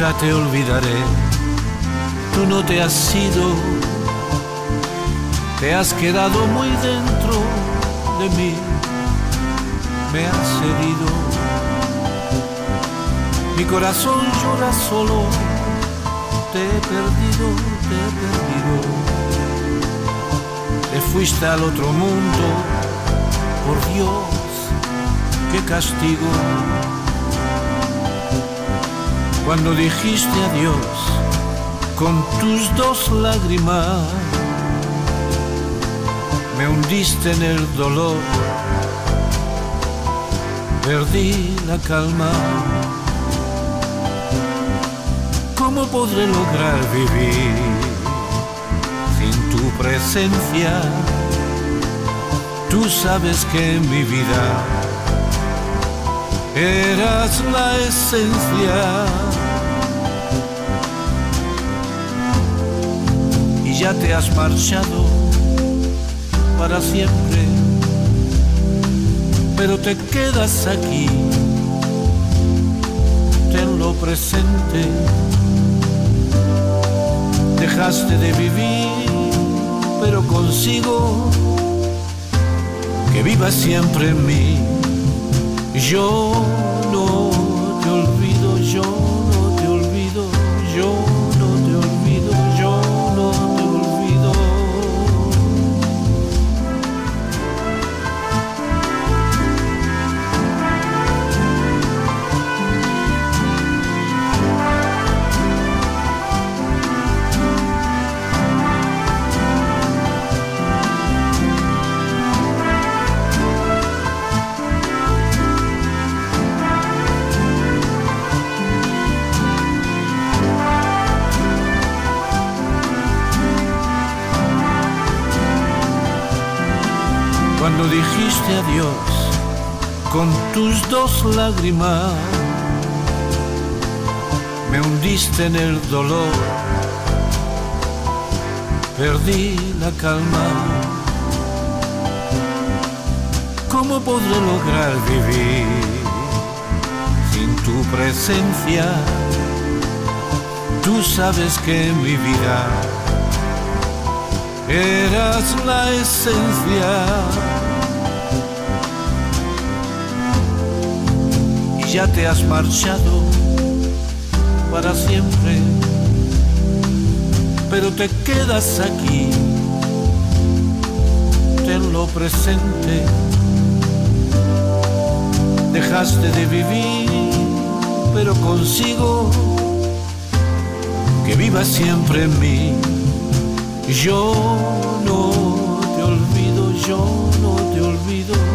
nunca te olvidaré. Tú no te has ido, te has quedado muy dentro de mí, me has herido. Mi corazón llora solo, te he perdido, te he perdido. Te fuiste al otro mundo, por Dios, qué castigo. Cuando dijiste adiós con tus dos lágrimas, me hundiste en el dolor, perdí la calma. ¿Cómo podré lograr vivir sin tu presencia? Tú sabes que en mi vida eras la esencia. Y ya te has marchado para siempre, pero te quedas aquí, tenlo presente. Dejaste de vivir, pero consigo que vivas siempre en mí. Yo no te olvido, yo no te olvido, yo no te olvido, yo no te olvido. Cuando dijiste adiós con tus dos lágrimas, me hundiste en el dolor, perdí la calma. ¿Cómo podré lograr vivir sin tu presencia? Tú sabes que en mi vida eras la esencia. Y ya te has marchado para siempre, pero te quedas aquí, tenlo presente. Dejaste de vivir, pero consigo que vivas siempre en mí. Yo no te olvido, yo no te olvido.